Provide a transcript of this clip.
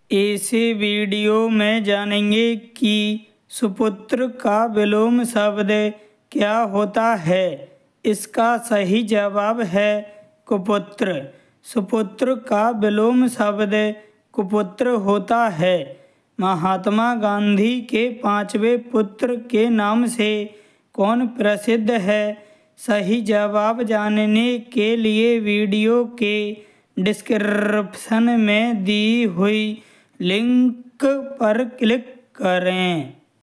इस वीडियो में जानेंगे कि सुपुत्र का विलोम शब्द क्या होता है। इसका सही जवाब है कुपुत्र। सुपुत्र का विलोम शब्द कुपुत्र होता है। महात्मा गांधी के 5वें पुत्र के नाम से कौन प्रसिद्ध है? सही जवाब जानने के लिए वीडियो के डिस्क्रिप्शन में दी हुई लिंक पर क्लिक करें।